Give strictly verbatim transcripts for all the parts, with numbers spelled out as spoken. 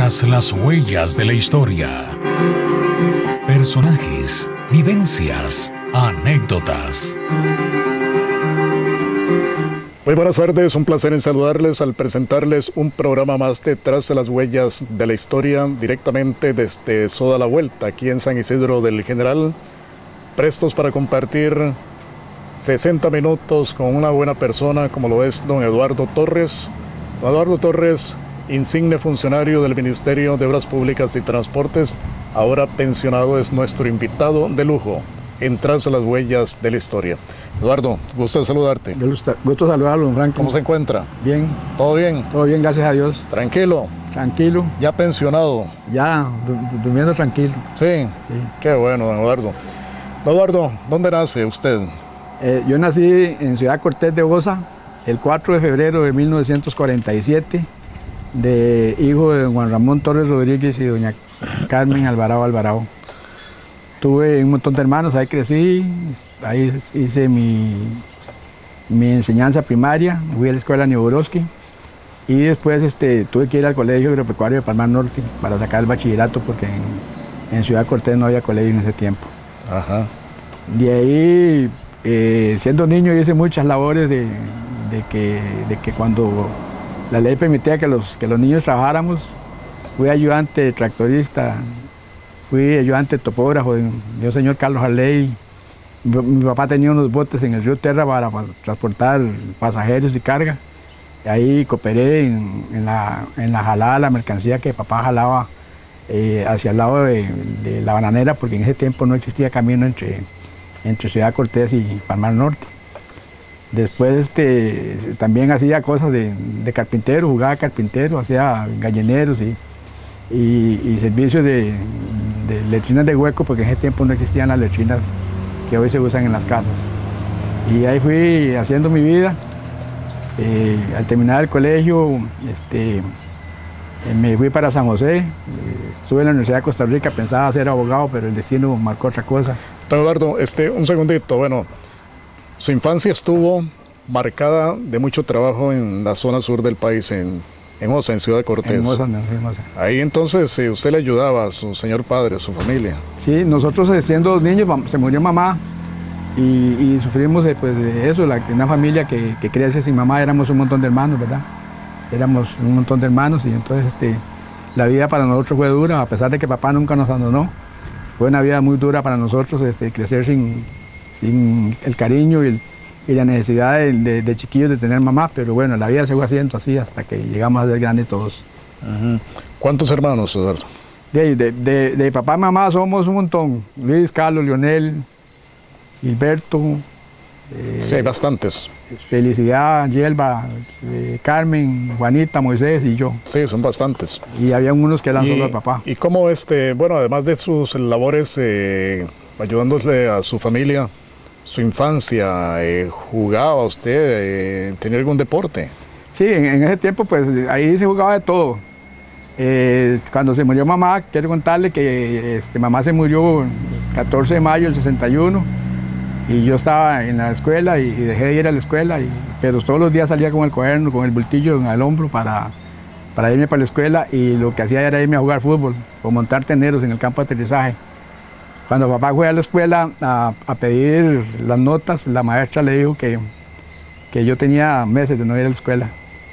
Tras las huellas de la historia. Personajes, vivencias, anécdotas. Muy buenas tardes, un placer en saludarles al presentarles un programa más de Tras las huellas de la historia, directamente desde Soda La Vuelta, aquí en San Isidro del General, prestos para compartir sesenta minutos con una buena persona como lo es don Eduardo Torres. Don Eduardo Torres, insigne funcionario del Ministerio de Obras Públicas y Transportes, ahora pensionado, es nuestro invitado de lujo en Tras las huellas de la historia. Eduardo, gusto de saludarte. Gusto, gusto saludarlo, don Franklin. ¿Cómo se encuentra? Bien. ¿Todo bien? Todo bien, gracias a Dios. ¿Tranquilo? Tranquilo. ¿Ya pensionado? Ya, durmiendo tranquilo. Sí. Sí. Qué bueno, don Eduardo. Don Eduardo, ¿dónde nace usted? Eh, yo nací en Ciudad Cortés de Osa el cuatro de febrero de mil novecientos cuarenta y siete, de hijo de Juan Ramón Torres Rodríguez y doña Carmen Alvarado Alvarado. Tuve un montón de hermanos, ahí crecí, ahí hice mi, mi enseñanza primaria, fui a la escuela Nieborowski y después este, tuve que ir al colegio agropecuario de Palmar Norte para sacar el bachillerato porque en, en Ciudad Cortés no había colegio en ese tiempo. Ajá. De ahí, eh, siendo niño, hice muchas labores de, de, que, de que cuando la ley permitía que los, que los niños trabajáramos, fui ayudante tractorista, fui ayudante topógrafo de un señor Carlos Arley. Mi, mi papá tenía unos botes en el río Terra para, para transportar pasajeros y carga. Y ahí cooperé en, en, la, en la jalada de la mercancía que papá jalaba eh, hacia el lado de, de la bananera, porque en ese tiempo no existía camino entre, entre Ciudad Cortés y Palmar Norte. Después este, también hacía cosas de, de carpintero, jugaba carpintero, hacía gallineros y, y, y servicios de, de letrinas de hueco, porque en ese tiempo no existían las letrinas que hoy se usan en las casas. Y ahí fui haciendo mi vida. Eh, al terminar el colegio este, eh, me fui para San José, eh, estuve en la Universidad de Costa Rica, pensaba ser abogado, pero el destino marcó otra cosa. Don Eduardo, este, un segundito, bueno, su infancia estuvo marcada de mucho trabajo en la zona sur del país, en, en Osa, en Ciudad de Cortés. En Osa, en Osa. Ahí entonces eh, usted le ayudaba a su señor padre, a su familia. Sí, nosotros eh, siendo niños se murió mamá y, y sufrimos eh, pues eso, la, una familia que, que crece sin mamá, éramos un montón de hermanos, ¿verdad? Éramos un montón de hermanos y entonces este, la vida para nosotros fue dura, a pesar de que papá nunca nos abandonó. Fue una vida muy dura para nosotros, este, crecer sin, sin el cariño y, el, y la necesidad de, de, de chiquillos de tener mamá, pero bueno, la vida se fue haciendo así hasta que llegamos a ser grandes todos. Uh-huh. ¿Cuántos hermanos, Eduardo? De, de, de, de papá y mamá somos un montón, Luis, Carlos, Leonel, Gilberto. Eh, sí, hay bastantes. Felicidad, Yelba, eh, Carmen, Juanita, Moisés y yo. Sí, son bastantes. Y había unos que eran y, solo de papá. Y cómo, este, bueno, además de sus labores eh, ayudándole a su familia, su infancia, eh, ¿jugaba usted? Eh, ¿Tenía algún deporte? Sí, en, en ese tiempo pues ahí se jugaba de todo. Eh, cuando se murió mamá, quiero contarle que este, mamá se murió el catorce de mayo del sesenta y uno y yo estaba en la escuela y, y dejé de ir a la escuela, y, pero todos los días salía con el cuaderno, con el bultillo en el hombro para, para irme para la escuela, y lo que hacía era irme a jugar fútbol o montar teneros en el campo de aterrizaje. Cuando papá fue a la escuela a, a pedir las notas, la maestra le dijo que, que yo tenía meses de no ir a la escuela.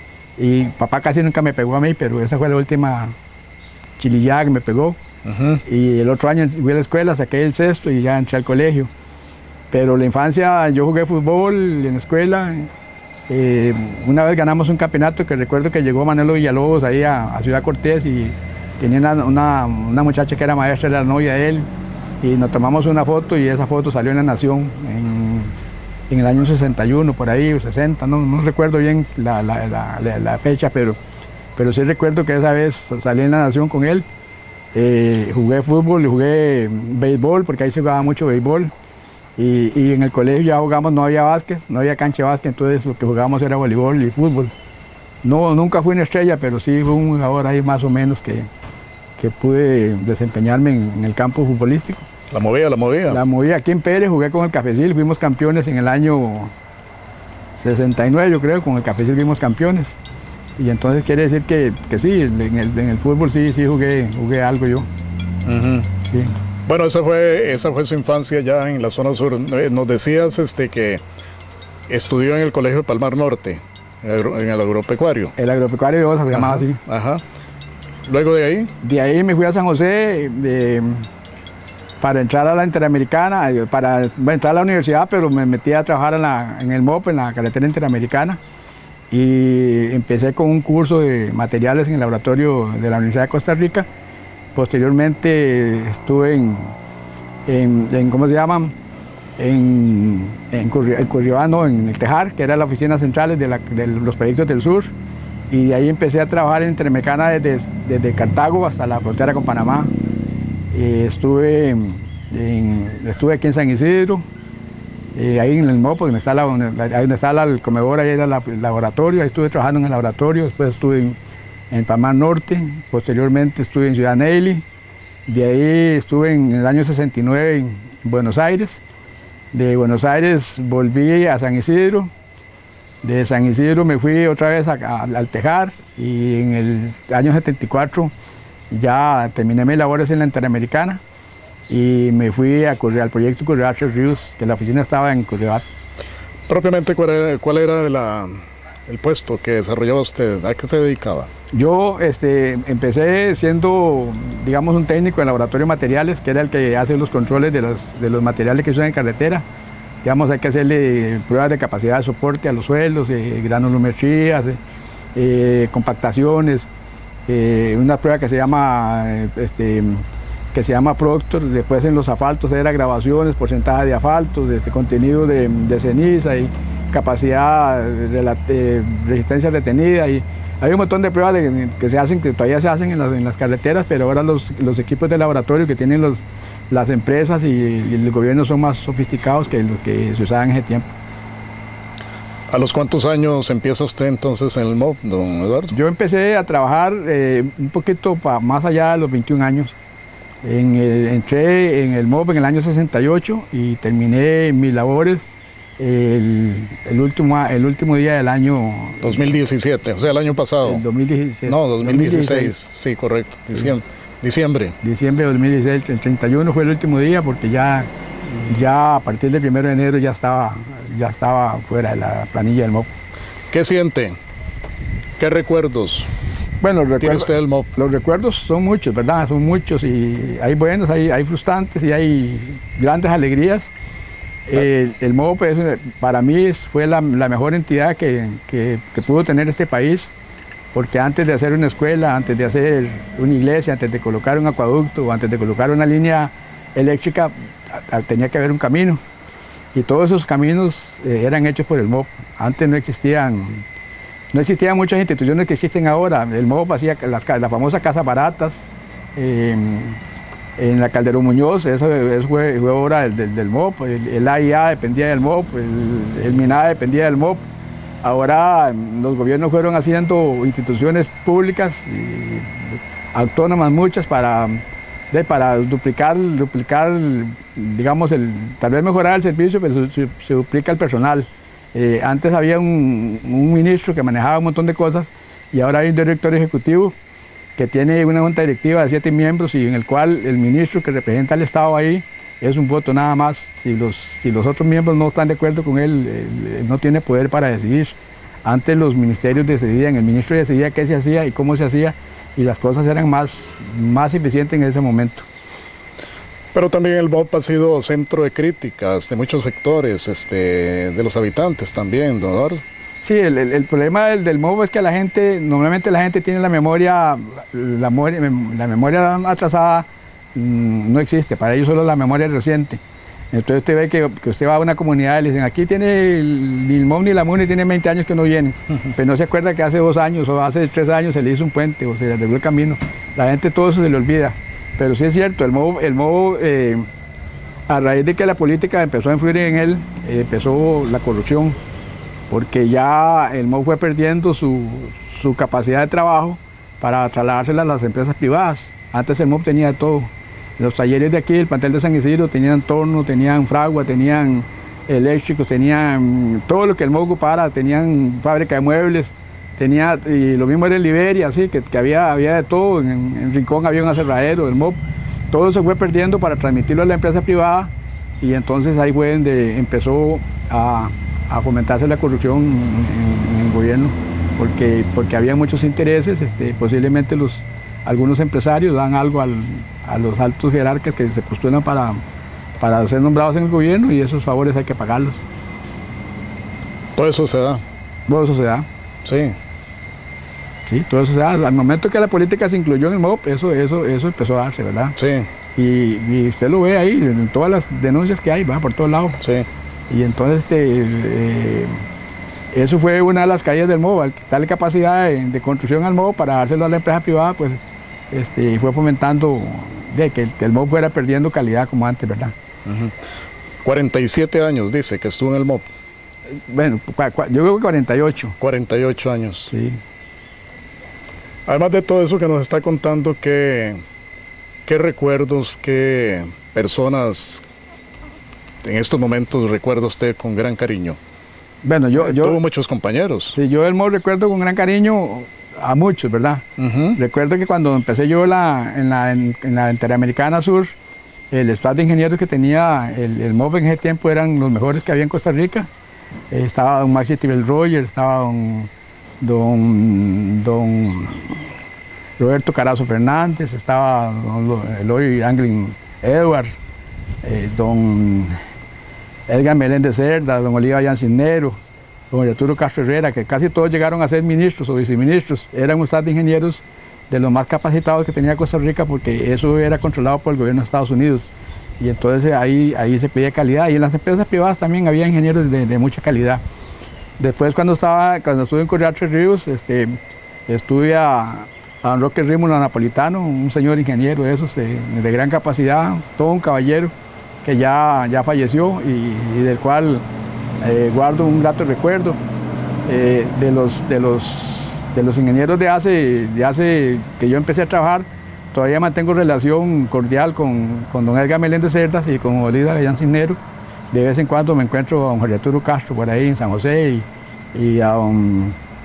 Y papá casi nunca me pegó a mí, pero esa fue la última chilillada que me pegó. Uh-huh. Y el otro año fui a la escuela, saqué el sexto y ya entré al colegio. Pero la infancia yo jugué fútbol en la escuela. Eh, una vez ganamos un campeonato que recuerdo que llegó Manolo Villalobos ahí a, a Ciudad Cortés y tenía una, una, una muchacha que era maestra, era la novia de él. Y nos tomamos una foto y esa foto salió en La Nación en, en el año sesenta y uno, por ahí, o sesenta, no, no recuerdo bien la, la, la, la, la fecha, pero, pero sí recuerdo que esa vez salí en La Nación con él. Eh, jugué fútbol y jugué béisbol, porque ahí se jugaba mucho béisbol. Y, y en el colegio ya jugamos, no había básquet, no había cancha de básquet, entonces lo que jugábamos era voleibol y fútbol. No, nunca fui una estrella, pero sí fui un jugador ahí más o menos que, que pude desempeñarme en, en el campo futbolístico. La movía, la movía. La movía. Aquí en Pérez jugué con el Cafecil, fuimos campeones en el año sesenta y nueve, yo creo, con el Cafecil fuimos campeones. Y entonces quiere decir que, que sí, en el, en el fútbol sí, sí jugué, jugué algo yo. Uh-huh. Sí. Bueno, esa fue, esa fue su infancia ya en la zona sur. Nos decías este, que estudió en el Colegio de Palmar Norte, en el agropecuario. El agropecuario de Osa se llamaba así. Ajá. Luego de ahí. De ahí me fui a San José de, para entrar a la Interamericana, para bueno, entrar a la universidad, pero me metí a trabajar en, la, en el M O P, en la carretera Interamericana, y empecé con un curso de materiales en el laboratorio de la Universidad de Costa Rica. Posteriormente estuve en, en, en ¿cómo se llaman? En, en, en Curriobano, en el Tejar, que era la oficina central de, la, de los proyectos del sur, y de ahí empecé a trabajar en Interamericana desde, desde Cartago hasta la frontera con Panamá. Y estuve, en, estuve aquí en San Isidro, eh, ahí en el M O P, donde está, la, ahí donde está la, el comedor, ahí era la, el laboratorio, ahí estuve trabajando en el laboratorio, después estuve en, en Panamá Norte, posteriormente estuve en Ciudad Neyli, de ahí estuve en el año sesenta y nueve en Buenos Aires, de Buenos Aires volví a San Isidro, de San Isidro me fui otra vez a, a, al Tejar, y en el año setenta y cuatro ya terminé mis labores en la Interamericana y me fui a Currial, al proyecto Currial Tres Ríos, que la oficina estaba en Currial. Propiamente, ¿cuál era, cuál era la, el puesto que desarrollaba usted? ¿A qué se dedicaba? Yo este, empecé siendo, digamos, un técnico en laboratorio de materiales, que era el que hace los controles de los, de los materiales que usan en carretera. Digamos, hay que hacerle pruebas de capacidad de soporte a los suelos, eh, granulometrías, eh, eh, compactaciones, eh, una prueba que se llama, eh, este, que se llama Proctor. Después en los asfaltos era grabaciones, porcentaje de asfaltos, este, contenido de, de ceniza y capacidad de la eh, resistencia retenida. Y hay un montón de pruebas de, que se hacen, que todavía se hacen en las, en las carreteras, pero ahora los, los equipos de laboratorio que tienen los, las empresas y, y el gobierno son más sofisticados que los que se usaban en ese tiempo. ¿A los cuántos años empieza usted entonces en el M O P, don Eduardo? Yo empecé a trabajar eh, un poquito pa, más allá de los veintiún años. En el, entré en el M O P en el año sesenta y ocho y terminé mis labores el, el, último, el último día del año... dos mil diecisiete, o sea, el año pasado. El dos mil diecisiete. No, dos mil dieciséis, sí, correcto, diciembre. Sí. Diciembre. Diciembre de dos mil dieciséis, el treinta y uno fue el último día porque ya, ya a partir del primero de enero ya estaba, ya estaba fuera de la planilla del M O P. ¿Qué siente? ¿Qué recuerdos? Bueno, los ¿Tiene recuerdos, usted el M O P? Los recuerdos son muchos, ¿verdad? Son muchos y hay buenos, hay, hay frustrantes y hay grandes alegrías. Eh, el M O P es, para mí es, fue la, la mejor entidad que, que, que pudo tener este país, porque antes de hacer una escuela, antes de hacer una iglesia, antes de colocar un acueducto, antes de colocar una línea eléctrica, a, a, tenía que haber un camino. Y todos esos caminos eh, eran hechos por el M O P. Antes no existían, no existían muchas instituciones que existen ahora. El M O P hacía las, las famosas casas baratas, eh, en la Calderón Muñoz, eso, eso fue, fue obra del, del, del M O P. El, el A I A dependía del M O P, el, el MINADA dependía del M O P. Ahora los gobiernos fueron haciendo instituciones públicas, y autónomas muchas, para, de, para duplicar, duplicar, digamos, el, tal vez mejorar el servicio, pero se, se duplica el personal. Eh, antes había un, un ministro que manejaba un montón de cosas y ahora hay un director ejecutivo que tiene una junta directiva de siete miembros y en el cual el ministro que representa al Estado ahí es un voto nada más. Si los, si los otros miembros no están de acuerdo con él, él, él no tiene poder para decidir. Antes los ministerios decidían, el ministro decidía qué se hacía y cómo se hacía, y las cosas eran más, más eficientes en ese momento. Pero también el M O P ha sido centro de críticas de muchos sectores, este, de los habitantes también, don Eduardo. Sí, el, el, el problema del, del M O P es que la gente, normalmente la gente tiene la memoria, la, la memoria atrasada, no existe, para ellos solo la memoria reciente. Entonces usted ve que, que usted va a una comunidad y le dicen, aquí tiene el, ni el M O P ni la MUNI, tiene veinte años que no vienen, pero no se acuerda que hace dos años o hace tres años se le hizo un puente o se le arregló el camino. La gente todo eso se le olvida, pero sí es cierto, el M O P, el M O P eh, a raíz de que la política empezó a influir en él, eh, empezó la corrupción, porque ya el M O P fue perdiendo su, su capacidad de trabajo para trasladársela a las empresas privadas. Antes el M O P tenía de todo. Los talleres de aquí, el plantel de San Isidro, tenían torno, tenían fragua, tenían eléctricos, tenían todo lo que el M O P ocupara, tenían fábrica de muebles, tenía, y lo mismo era en Liberia, así, que, que había, había de todo, en, en Rincón había un aserradero, el M O P, todo se fue perdiendo para transmitirlo a la empresa privada, y entonces ahí fue donde empezó a, a fomentarse la corrupción en, en, en el gobierno, porque, porque había muchos intereses, este, posiblemente los, algunos empresarios dan algo al, a los altos jerarcas que se postulan para, para ser nombrados en el gobierno, y esos favores hay que pagarlos. Todo eso se da. Todo eso se da. Sí. Sí, todo eso se da. Al momento que la política se incluyó en el M O P, eso, eso, eso empezó a darse, ¿verdad? Sí. Y, y usted lo ve ahí, en todas las denuncias que hay, va por todos lados. Sí. Y entonces, este, eh, eso fue una de las caídas del M O P, al quitarle capacidad de, de construcción al M O P para dárselo a la empresa privada, pues este, fue fomentando de que, que el M O P fuera perdiendo calidad como antes, ¿verdad? Uh-huh. cuarenta y siete años dice que estuvo en el M O P. Bueno, yo creo que cuarenta y ocho. cuarenta y ocho años. Sí. Además de todo eso que nos está contando, ¿qué, qué recuerdos, qué personas en estos momentos recuerda usted con gran cariño? Bueno, yo... yo Tuvo muchos compañeros. Sí, yo el M O P recuerdo con gran cariño a muchos, ¿verdad? Uh-huh. Recuerdo que cuando empecé yo la, en, la, en, en la Interamericana Sur, el staff de ingenieros que tenía el, el M O P en ese tiempo eran los mejores que había en Costa Rica. Eh, estaba don Maxi Tibel Roger, estaba don, don, don Roberto Carazo Fernández, estaba don Eloy Anglin Edward, eh, don Edgar Meléndez Cerda, don Oliva Jan Cisnero, don Arturo Castro Herrera, que casi todos llegaron a ser ministros o viceministros. Eran un staff de ingenieros de los más capacitados que tenía Costa Rica, porque eso era controlado por el gobierno de Estados Unidos. Y entonces ahí, ahí se pedía calidad, y en las empresas privadas también había ingenieros de, de mucha calidad. Después cuando, estaba, cuando estuve en Corrientes Tres Ríos, este, estuve a, a don Roque Rímulo Napolitano, un señor ingeniero de esos, de, de gran capacidad, todo un caballero que ya, ya falleció y, y del cual eh, guardo un grato recuerdo. Eh, de, los, de, los, de los ingenieros de hace, de hace que yo empecé a trabajar, todavía mantengo relación cordial con, con don Edgar Meléndez Cerdas y con Olida Gallán Cisnero. De vez en cuando me encuentro a don Jorge Arturo Castro por ahí en San José y, y, a, um,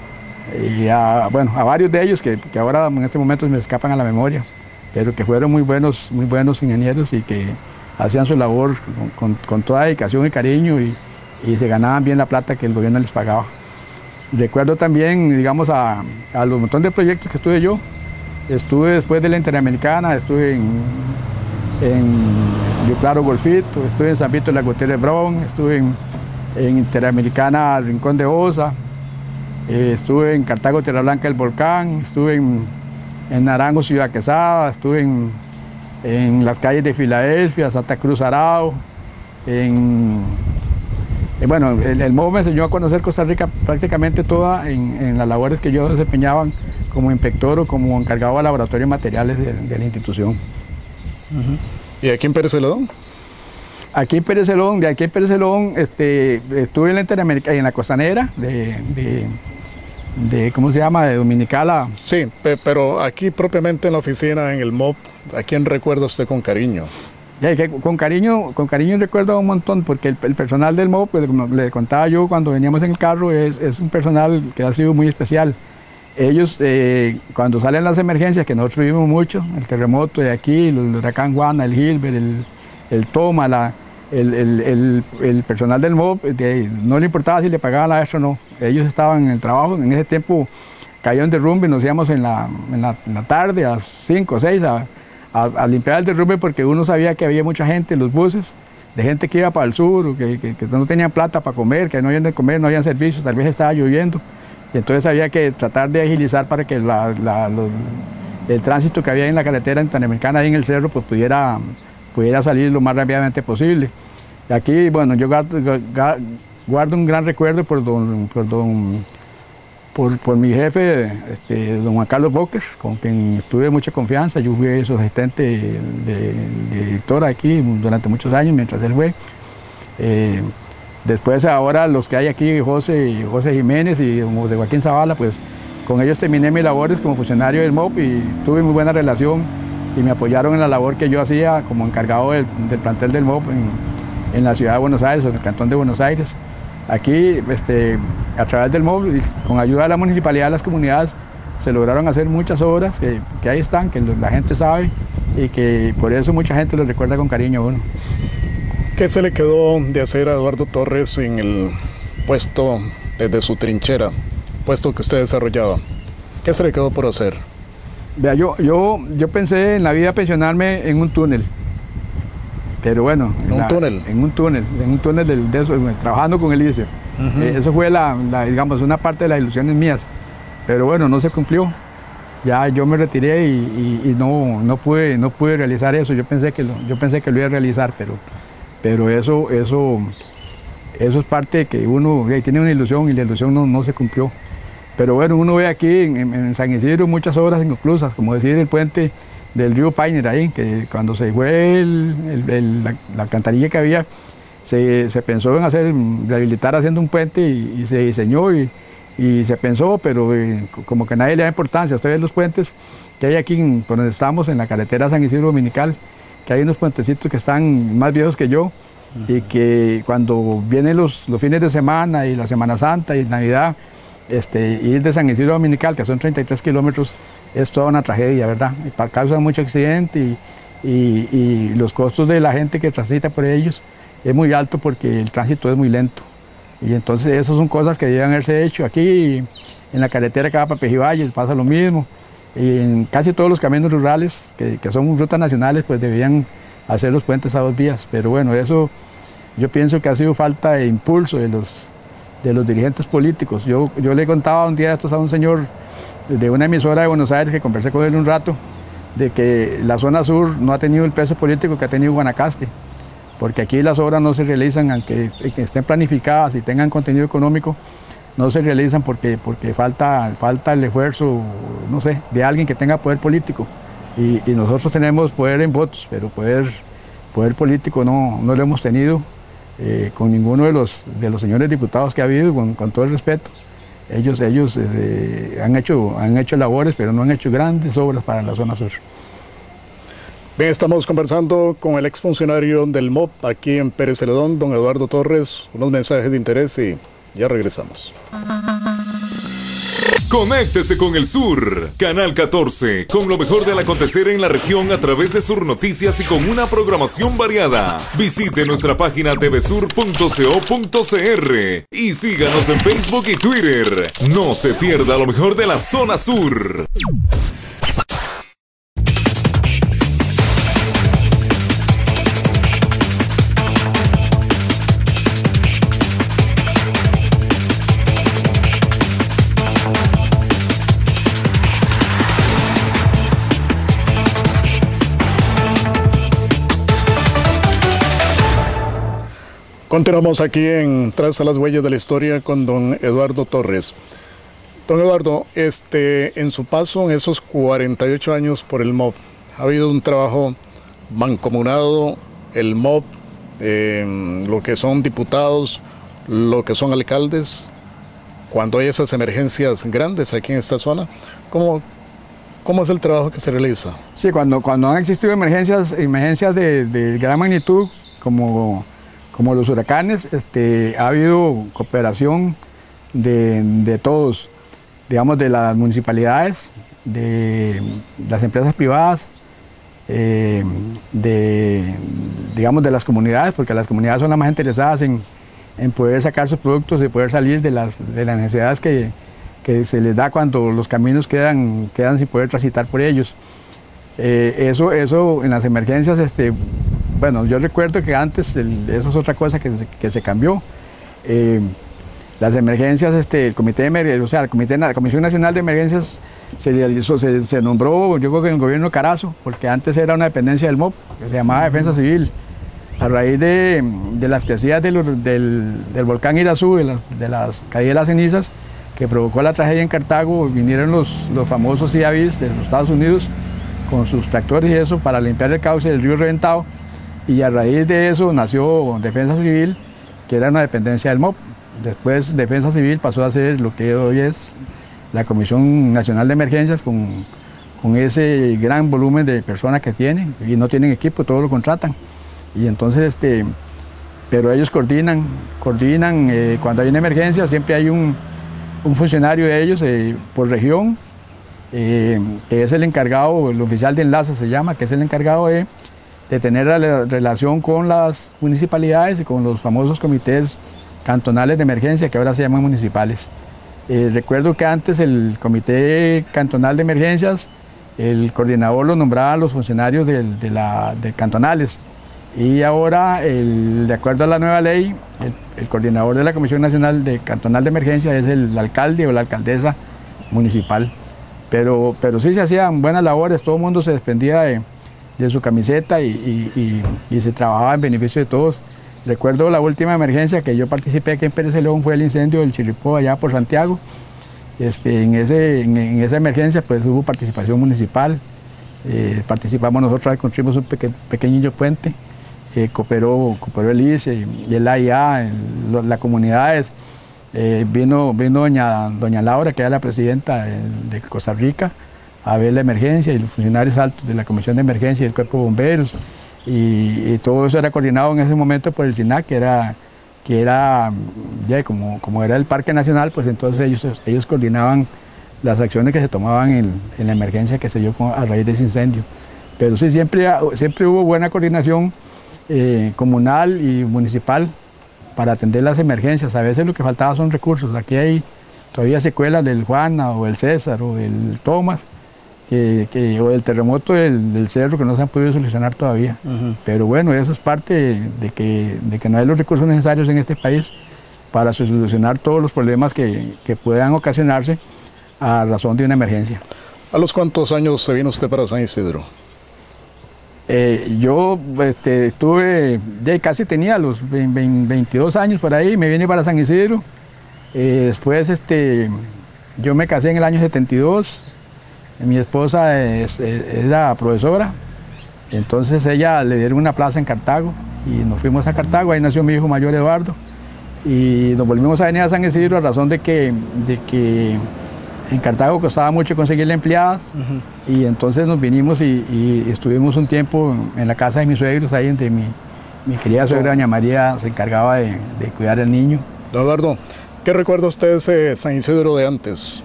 y a, bueno, a varios de ellos que, que ahora en este momento me escapan a la memoria, pero que fueron muy buenos, muy buenos ingenieros y que hacían su labor con, con, con toda dedicación y cariño y, y se ganaban bien la plata que el gobierno les pagaba. Recuerdo también, digamos, a, a los montón de proyectos que estuve yo. Estuve después de la Interamericana, estuve en, en Río Claro Golfito, estuve en San Vito de la Gutiérrez Brown, estuve en, en Interamericana Rincón de Osa, eh, estuve en Cartago Tierra Blanca El Volcán, estuve en, en Naranjo Ciudad Quesada, estuve en, en las calles de Filadelfia, Santa Cruz Arao, en, eh, bueno, el, el M O P me enseñó a conocer Costa Rica prácticamente toda en, en las labores que yo desempeñaba como inspector o como encargado de laboratorio de materiales de, de la institución. Uh-huh. ¿Y aquí en Pérez Celedón? Aquí en Pérez Celedón, de aquí en Pérez Celedón, este, estuve en la Interamericana, en la costanera de, de, de, ¿cómo se llama?, de Dominicala. Sí, pe pero aquí propiamente en la oficina, en el M O P, ¿a quién recuerda usted con cariño? Ya, que con cariño, con cariño recuerdo un montón, porque el, el personal del M O P, pues, como le contaba yo cuando veníamos en el carro, es, es un personal que ha sido muy especial. Ellos, eh, cuando salen las emergencias, que nosotros vivimos mucho, el terremoto de aquí, el huracán Juana, el Gilbert, el, el Toma, la, el, el, el, el personal del M O P, de, no le importaba si le pagaban la extra o no. Ellos estaban en el trabajo, en ese tiempo cayó un derrumbe, nos íbamos en la, en la, en la tarde a las cinco o seis a, a, a limpiar el derrumbe, porque uno sabía que había mucha gente en los buses, de gente que iba para el sur, o que, que, que no tenían plata para comer, que no habían de comer, no habían servicios, tal vez estaba lloviendo. Y entonces había que tratar de agilizar para que la, la, los, el tránsito que había en la carretera interamericana ahí en el cerro pues pudiera, pudiera salir lo más rápidamente posible. Y aquí, bueno, yo guardo, guardo un gran recuerdo por, don, por, don, por, por mi jefe, este, don Juan Carlos Boker, con quien tuve mucha confianza. Yo fui su asistente de, de, de director aquí durante muchos años mientras él fue. Eh, Después ahora los que hay aquí, José, José Jiménez y José Joaquín Zavala, pues con ellos terminé mis labores como funcionario del M O P y tuve muy buena relación y me apoyaron en la labor que yo hacía como encargado del, del plantel del M O P en, en la ciudad de Buenos Aires, o en el cantón de Buenos Aires. Aquí este, a través del M O B, con ayuda de la municipalidad, de las comunidades, se lograron hacer muchas obras que, que ahí están, que la gente sabe y que por eso mucha gente los recuerda con cariño a uno. ¿Qué se le quedó de hacer a Eduardo Torres en el puesto desde su trinchera, puesto que usted desarrollaba? ¿Qué se le quedó por hacer? Vea, yo, yo, yo pensé en la vida pensionarme en un túnel, pero bueno. ¿En un la, túnel? En un túnel, en un túnel de, de eso, trabajando con el I C E. Uh-huh. eh, eso fue, la, la, digamos, una parte de las ilusiones mías, pero bueno, no se cumplió. Ya yo me retiré y, y, y no, no, pude, no pude realizar eso. Yo pensé que lo, yo pensé que lo iba a realizar, pero, pero eso, eso, eso es parte de que uno eh, tiene una ilusión y la ilusión no, no se cumplió. Pero bueno, uno ve aquí en, en San Isidro muchas obras inconclusas, como decir el puente del río Painer ahí, que cuando se fue el, el, el, la, la alcantarilla que había, se, se pensó en hacer, rehabilitar haciendo un puente y, y se diseñó y, y se pensó, pero eh, como que nadie le da importancia. Ustedes ven los puentes que hay aquí, en, por donde estamos, en la carretera San Isidro Dominical, que hay unos puentecitos que están más viejos que yo, uh-huh. y que cuando vienen los, los fines de semana y la Semana Santa y Navidad, Este, ir de San Isidro Dominical, que son treinta y tres kilómetros, es toda una tragedia, ¿verdad? Y causa mucho accidente y, y, y los costos de la gente que transita por ellos es muy alto porque el tránsito es muy lento. Y entonces esas son cosas que deben haberse hecho aquí, en la carretera que va para Pejivalles pasa lo mismo, y en casi todos los caminos rurales, que, que son rutas nacionales, pues deberían hacer los puentes a dos vías. Pero bueno, eso yo pienso que ha sido falta de impulso de los de los dirigentes políticos. Yo, yo le contaba un día esto a un señor de una emisora de Buenos Aires, que conversé con él un rato, de que la zona sur no ha tenido el peso político que ha tenido Guanacaste, porque aquí las obras no se realizan, aunque que estén planificadas y tengan contenido económico, no se realizan porque, porque falta, falta el esfuerzo, no sé, de alguien que tenga poder político. Y, y nosotros tenemos poder en votos, pero poder, poder político no, no lo hemos tenido. Eh, con ninguno de los, de los señores diputados que ha habido, con, con todo el respeto. Ellos, ellos eh, han, hecho, han hecho labores, pero no han hecho grandes obras para la zona sur. Bien, estamos conversando con el exfuncionario del M O B aquí en Pérez Celedón, don Eduardo Torres, unos mensajes de interés y ya regresamos. Conéctese con el Sur, Canal catorce, con lo mejor del acontecer en la región a través de Sur Noticias y con una programación variada. Visite nuestra página t v sur punto co punto c r y síganos en Facebook y Twitter. No se pierda lo mejor de la zona sur. Continuamos aquí en Tras a las Huellas de la Historia con don Eduardo Torres. Don Eduardo, este, en su paso en esos cuarenta y ocho años por el M O B, ha habido un trabajo mancomunado, el M O B, eh, lo que son diputados, lo que son alcaldes, cuando hay esas emergencias grandes aquí en esta zona. ¿Cómo, cómo es el trabajo que se realiza? Sí, cuando, cuando han existido emergencias, emergencias de, de gran magnitud, como... como los huracanes, este, ha habido cooperación de, de todos, digamos, de las municipalidades, de las empresas privadas, eh, de, digamos, de las comunidades, porque las comunidades son las más interesadas en, en poder sacar sus productos y poder salir de las, de las necesidades que, que se les da cuando los caminos quedan, quedan sin poder transitar por ellos. Eh, eso, eso en las emergencias, este, bueno, yo recuerdo que antes, el, eso es otra cosa que, que se cambió. Eh, las emergencias, este, el comité de, o sea, el comité, la Comisión Nacional de Emergencias se, realizó, se, se nombró, yo creo que en el gobierno Carazo, porque antes era una dependencia del M O B, que se llamaba Defensa Civil. A raíz de, de las crecidas del, del, del volcán Irazú, de las, de las caídas de las cenizas, que provocó la tragedia en Cartago, vinieron los, los famosos C I A Bs de los Estados Unidos con sus tractores y eso para limpiar el cauce del río Reventado. Y a raíz de eso nació Defensa Civil, que era una dependencia del M O B. Después Defensa Civil pasó a ser lo que hoy es la Comisión Nacional de Emergencias, con, con ese gran volumen de personas que tienen, y no tienen equipo, todo lo contratan. Y entonces, este, pero ellos coordinan, coordinan, eh, cuando hay una emergencia siempre hay un, un funcionario de ellos eh, por región, eh, que es el encargado, el oficial de enlace se llama, que es el encargado de, de tener la relación con las municipalidades y con los famosos comités cantonales de emergencia, que ahora se llaman municipales. Eh, recuerdo que antes el comité cantonal de emergencias, el coordinador lo nombraban los funcionarios de, de, la, de cantonales, y ahora, el, de acuerdo a la nueva ley, el, el coordinador de la Comisión Nacional de Cantonal de Emergencia es el alcalde o la alcaldesa municipal. Pero, pero sí se hacían buenas labores, todo el mundo se desprendía de, de su camiseta y, y, y, y se trabajaba en beneficio de todos. Recuerdo la última emergencia que yo participé aquí en Pérez de León, fue el incendio del Chirripó allá por Santiago. Este, en, ese, en, en esa emergencia pues hubo participación municipal, eh, participamos nosotros, construimos un peque, pequeñillo puente. Eh, cooperó, cooperó el I C E y el A I A, el, las comunidades, eh, vino, vino doña, doña Laura, que era la presidenta de, de Costa Rica, a ver la emergencia, y los funcionarios altos de la Comisión de Emergencia y el Cuerpo de Bomberos, y, y todo eso era coordinado en ese momento por el SINAC, que era, que era ya, como, como era el Parque Nacional, pues entonces ellos, ellos coordinaban las acciones que se tomaban en, en la emergencia que se dio a raíz de ese incendio. Pero sí, siempre, siempre hubo buena coordinación Eh, comunal y municipal para atender las emergencias. A veces lo que faltaba son recursos. Aquí hay todavía secuelas del Juana o el César o del Tomás, que, que, o del terremoto del, del Cerro, que no se han podido solucionar todavía. Uh-huh. Pero bueno, eso es parte de que, de que no hay los recursos necesarios en este país para solucionar todos los problemas que, que puedan ocasionarse a razón de una emergencia. ¿A los cuántos años se vino usted para San Isidro? Eh, yo este, estuve, ya casi tenía los veintidós años por ahí, me vine para San Isidro. Eh, después este, yo me casé en el año setenta y dos, mi esposa es, es, es la profesora, entonces ella le dieron una plaza en Cartago y nos fuimos a Cartago, ahí nació mi hijo mayor Eduardo, y nos volvimos a venir a San Isidro a razón de que, de que en Cartago costaba mucho conseguirle empleadas. Uh-huh. Y entonces nos vinimos y, y estuvimos un tiempo en la casa de mis suegros, ahí donde mi, mi querida suegra doña María se encargaba de, de cuidar al niño. Don Eduardo, ¿qué recuerda usted de San Isidro de antes?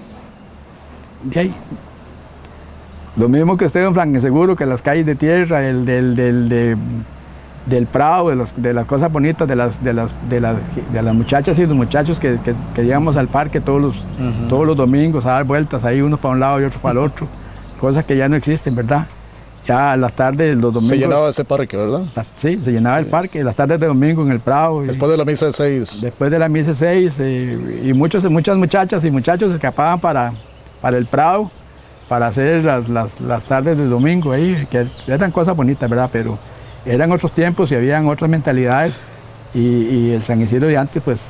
De ahí. Lo mismo que usted, don Frank, seguro que las calles de tierra, el del, del, de, del Prado, de, los, de las cosas bonitas, de las, de las, de las, de las muchachas y los muchachos que, que, que íbamos al parque todos los, uh-huh. todos los domingos a dar vueltas, ahí unos para un lado y otros para el otro, cosas que ya no existen, ¿verdad? Ya a las tardes, los domingos... Se llenaba ese parque, ¿verdad? Sí, se llenaba el parque, las tardes de domingo en el Prado. Después y, de la misa de seis. Después de la misa de seis, eh, y muchos, muchas muchachas y muchachos escapaban para, para el Prado, para hacer las, las, las tardes de domingo ahí, que eran cosas bonitas, ¿verdad? Pero eran otros tiempos y habían otras mentalidades, y, y el San Isidro de antes, pues,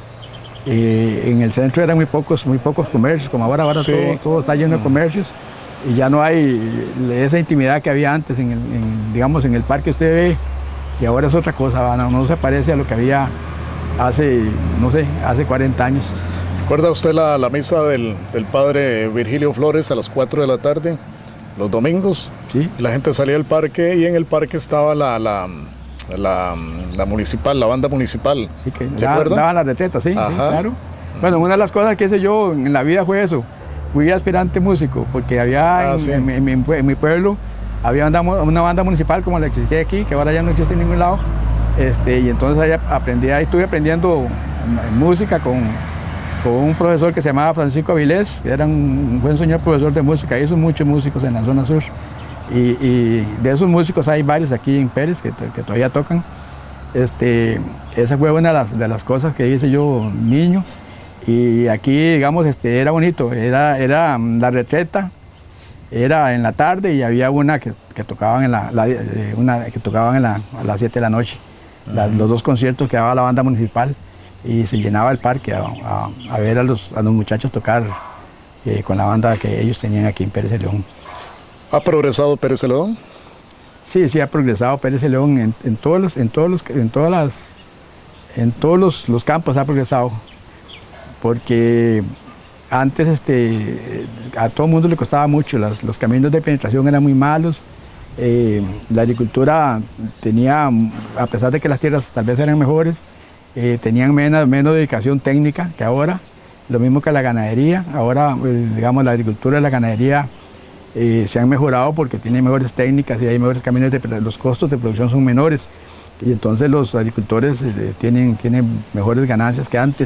eh, en el centro eran muy pocos, muy pocos comercios, como ahora, ahora sí. todo, todo está lleno de comercios, y ya no hay esa intimidad que había antes, en el, en, digamos, en el parque usted ve, y ahora es otra cosa, no, no se parece a lo que había hace, no sé, hace cuarenta años. ¿Recuerda usted la, la misa del, del padre Virgilio Flores a las cuatro de la tarde, los domingos? Sí. La gente salía del parque y en el parque estaba la, la, la, la municipal, la banda municipal. Sí, que ¿se acuerda? Daban la retreta, sí, sí, claro. Bueno, una de las cosas que hice yo en la vida fue eso. Fui aspirante músico, porque había ah, en, sí. en, en, mi, en mi pueblo había una, una banda municipal como la que existía aquí, que ahora ya no existe en ningún lado. Este, y entonces ahí aprendí, ahí estuve aprendiendo música con, con un profesor que se llamaba Francisco Avilés, era un buen señor profesor de música, hizo muchos músicos en la zona sur. Y, y de esos músicos hay varios aquí en Pérez que, que todavía tocan. Este, esa fue una de las, de las cosas que hice yo niño. Y aquí, digamos, este, era bonito, era, era la retreta, era en la tarde y había una que, que tocaban, en la, la, una que tocaban en la, a las siete de la noche. Uh-huh. la, los dos conciertos que daba la banda municipal y se llenaba el parque a, a, a ver a los, a los muchachos tocar eh, con la banda que ellos tenían aquí en Pérez de León. ¿Ha progresado Pérez de León? Sí, sí ha progresado Pérez de León en, en todos los, en todos los, en todas las, en todos los, los campos ha progresado. Porque antes este, a todo el mundo le costaba mucho, las, los caminos de penetración eran muy malos, eh, la agricultura tenía, a pesar de que las tierras tal vez eran mejores, eh, tenían menos, menos dedicación técnica que ahora, lo mismo que la ganadería. Ahora, pues, digamos, la agricultura y la ganadería eh, se han mejorado porque tienen mejores técnicas y hay mejores caminos, de, los costos de producción son menores y entonces los agricultores eh, tienen, tienen mejores ganancias que antes.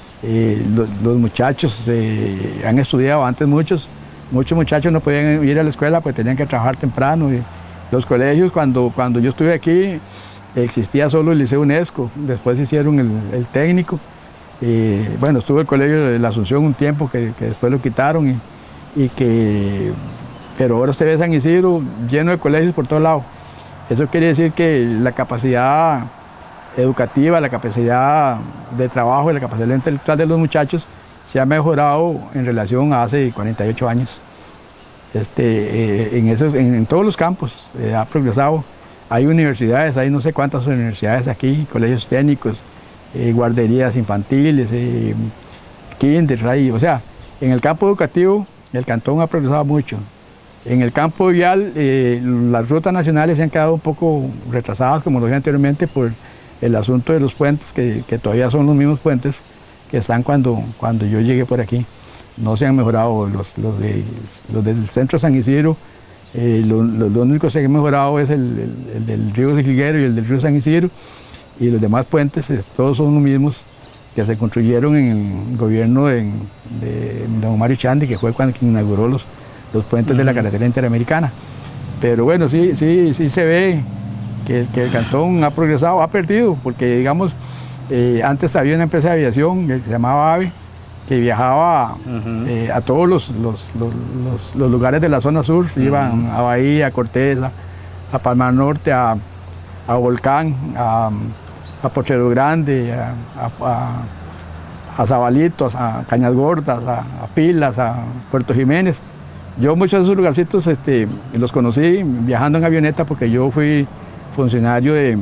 Eh, los, los muchachos eh, han estudiado antes, muchos, muchos muchachos no podían ir a la escuela porque tenían que trabajar temprano. Y los colegios, cuando, cuando yo estuve aquí, existía solo el Liceo UNESCO, después hicieron el, el técnico. Eh, bueno, estuvo el colegio de la Asunción un tiempo que, que después lo quitaron, y, y que, pero ahora usted ve San Isidro lleno de colegios por todos lados. Eso quiere decir que la capacidad educativa, la capacidad de trabajo y la capacidad intelectual de los muchachos se ha mejorado en relación a hace cuarenta y ocho años. Este, eh, en, esos, en, en todos los campos eh, ha progresado. Hay universidades, hay no sé cuántas universidades aquí, colegios técnicos, eh, guarderías infantiles, eh, kinder, ahí. O sea, en el campo educativo el cantón ha progresado mucho. En el campo vial, eh, las rutas nacionales se han quedado un poco retrasadas, como lo dije anteriormente, por el asunto de los puentes, que, que todavía son los mismos puentes que están cuando, cuando yo llegué por aquí. No se han mejorado los, los, de, los del centro de San Isidro. Eh, lo, lo, lo único que se ha mejorado es el, el, el del río Jilguero y el del río San Isidro, y los demás puentes es, todos son los mismos que se construyeron en el gobierno de, de, de don Mario Chandi, que fue cuando inauguró los, los puentes uh-huh. de la carretera interamericana. Pero bueno, sí, sí, sí se ve que, que el cantón ha progresado, ha perdido, porque digamos, eh, antes había una empresa de aviación que se llamaba AVE, que viajaba uh-huh. eh, a todos los, los, los, los, los lugares de la zona sur, uh-huh. iban a Bahía, a Cortés, a, a Palmar Norte, a, a Volcán, a, a Potrero Grande, a, a, a Zabalitos, a Cañas Gordas, a, a Pilas, a Puerto Jiménez. Yo muchos de esos lugarcitos este, los conocí viajando en avioneta, porque yo fui funcionario de,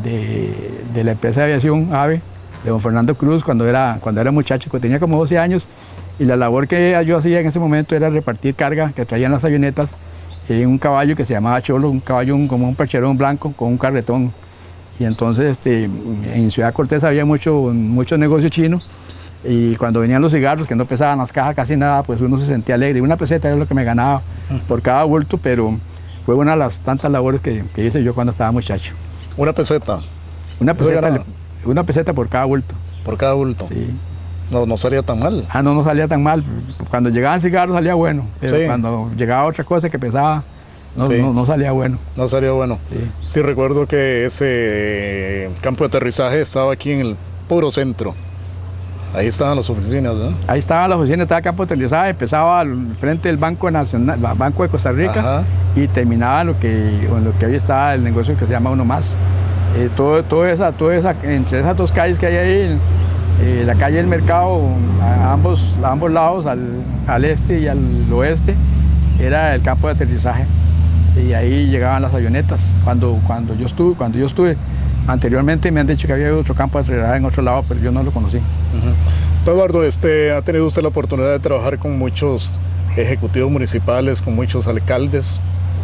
de, de la empresa de aviación AVE, de don Fernando Cruz, cuando era, cuando era muchacho, que tenía como doce años, y la labor que yo hacía en ese momento era repartir carga que traían las avionetas en un caballo que se llamaba Cholo, un caballo un, como un percherón blanco con un carretón. Y entonces este, en Ciudad Cortés había mucho, mucho negocio chino, y cuando venían los cigarros, que no pesaban las cajas casi nada, pues uno se sentía alegre. Una peseta era lo que me ganaba por cada bulto, pero fue una de las tantas labores que, que hice yo cuando estaba muchacho. ¿Una peseta? Una peseta. Una peseta por cada bulto. ¿Por cada bulto? Sí. No, no salía tan mal. Ah, no, no salía tan mal. Cuando llegaban cigarros salía bueno, pero sí. cuando llegaba otra cosa que pesaba, no, sí. no, no salía bueno. No salía bueno. Sí. sí, recuerdo que ese eh, campo de aterrizaje estaba aquí en el puro centro. Ahí estaban las oficinas, ¿no? Ahí estaban las oficinas, estaba el campo de aterrizaje, empezaba al frente del Banco Nacional, el Banco de Costa Rica, Ajá. y terminaba lo que, en lo que hoy está el negocio que se llama Uno Más. Eh, todo, todo esa, todo esa, entre esas dos calles que hay ahí, eh, la calle del Mercado, a ambos, a ambos lados, al, al este y al oeste, era el campo de aterrizaje. Y ahí llegaban las avionetas. Cuando, cuando, yo estuve, cuando yo estuve, anteriormente me han dicho que había otro campo de aterrizaje en otro lado, pero yo no lo conocí. Uh-huh. Eduardo, este, ¿ha tenido usted la oportunidad de trabajar con muchos ejecutivos municipales, con muchos alcaldes?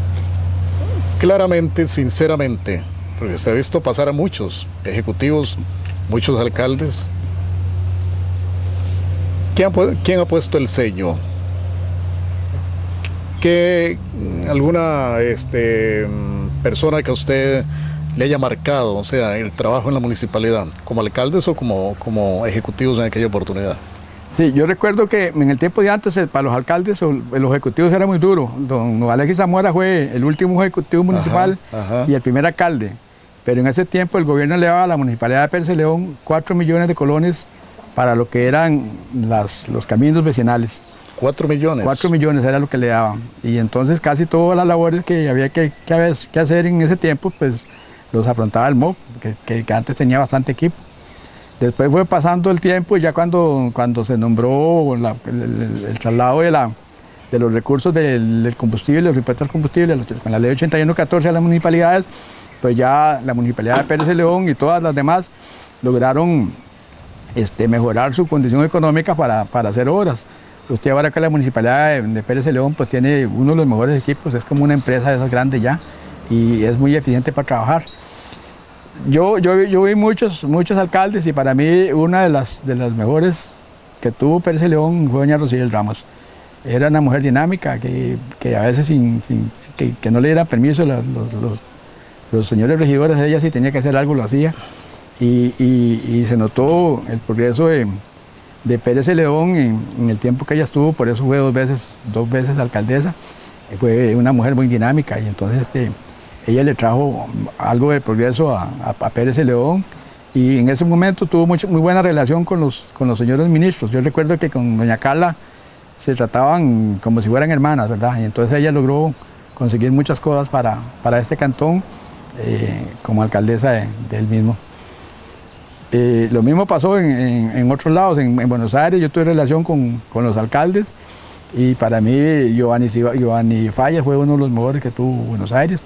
Claramente, sinceramente, porque usted ha visto pasar a muchos ejecutivos, muchos alcaldes. ¿Quién ha, quién ha puesto el sello? ¿Qué alguna este, persona que a usted le haya marcado, o sea, el trabajo en la municipalidad, como alcaldes o como, como ejecutivos en aquella oportunidad? Sí, yo recuerdo que en el tiempo de antes, el, para los alcaldes, los ejecutivos era muy duro. Don, don Alexis Zamora fue el último ejecutivo municipal ajá, ajá. y el primer alcalde. Pero en ese tiempo el gobierno le daba a la municipalidad de Pérez León cuatro millones de colones para lo que eran las, los caminos vecinales. ¿Cuatro millones? Cuatro millones era lo que le daban. Y entonces casi todas las labores que había que, que, que hacer en ese tiempo, pues los afrontaba el M O P, que, que antes tenía bastante equipo. Después fue pasando el tiempo y ya cuando, cuando se nombró la, el, el, el traslado de, la, de los recursos del, del combustible, los impuestos al combustible, con la ley ochenta y uno catorce a las municipalidades, pues ya la municipalidad de Pérez de León y todas las demás lograron este, mejorar su condición económica para, para hacer obras. Usted ahora que la municipalidad de, de Pérez de León pues tiene uno de los mejores equipos, es como una empresa de esas grandes ya y es muy eficiente para trabajar. Yo, yo, yo vi muchos, muchos alcaldes y para mí una de las, de las mejores que tuvo Pérez de León fue doña Rocío Ramos. Era una mujer dinámica que, que a veces sin, sin que, que no le diera permiso los, los, los, los señores regidores, ella si tenía que hacer algo lo hacía. Y, y, y se notó el progreso de, de Pérez de León en, en el tiempo que ella estuvo, por eso fue dos veces, dos veces alcaldesa. Fue una mujer muy dinámica y entonces este, ella le trajo algo de progreso a, a, a Pérez de León, y en ese momento tuvo mucho, muy buena relación con los, con los señores ministros. Yo recuerdo que con doña Carla se trataban como si fueran hermanas, ¿verdad? Y entonces ella logró conseguir muchas cosas para, para este cantón eh, como alcaldesa de, del mismo. Eh, lo mismo pasó en, en, en otros lados. En, en Buenos Aires yo tuve relación con, con los alcaldes, y para mí Giovanni, Giovanni Fallas fue uno de los mejores que tuvo Buenos Aires.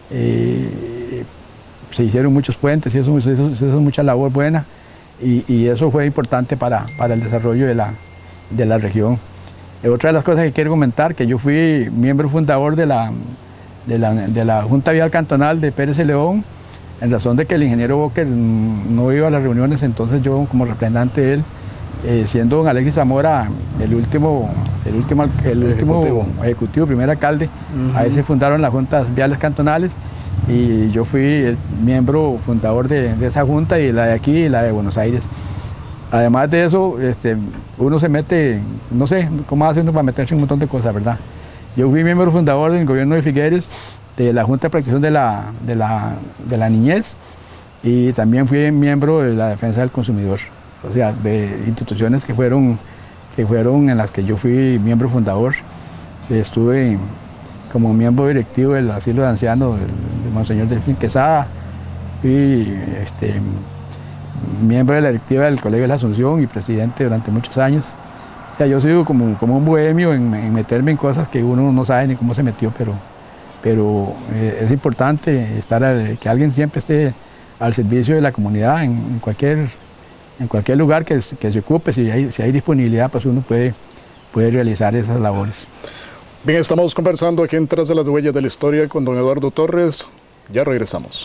Eh, se hicieron muchos puentes y eso, eso, eso es mucha labor buena, y, y eso fue importante para, para el desarrollo de la, de la región. Eh, otra de las cosas que quiero comentar, que yo fui miembro fundador de la, de la, de la Junta Vial Cantonal de Pérez de León, en razón de que el ingeniero Boker no iba a las reuniones, entonces yo como representante de él, eh, siendo don Alexis Zamora el último, el último, el último ejecutivo. ejecutivo, primer alcalde, uh-huh. Ahí se fundaron las juntas viales cantonales, y yo fui el miembro fundador de, de esa junta, y la de aquí y la de Buenos Aires. Además de eso, este, uno se mete, no sé cómo hace uno para meterse en un montón de cosas, ¿verdad? Yo fui miembro fundador del gobierno de Figueres, de la Junta de Protección de la, de la, de la Niñez, y también fui miembro de la Defensa del Consumidor, o sea, de instituciones que fueron, que fueron en las que yo fui miembro fundador. Estuve como miembro directivo del asilo de ancianos de, de Monseñor Delfín Quesada, fui este, miembro de la directiva del Colegio de la Asunción y presidente durante muchos años. O sea, yo sigo como, como un bohemio en, en meterme en cosas que uno no sabe ni cómo se metió, pero, pero eh, es importante estar a, que alguien siempre esté al servicio de la comunidad en, en, cualquier, en cualquier lugar que, que se ocupe. Si hay, si hay disponibilidad, pues uno puede, puede realizar esas labores. Bien, estamos conversando aquí en Tras de las Huellas de la Historia con don Eduardo Torres. Ya regresamos.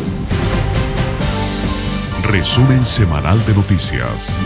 Resumen semanal de noticias.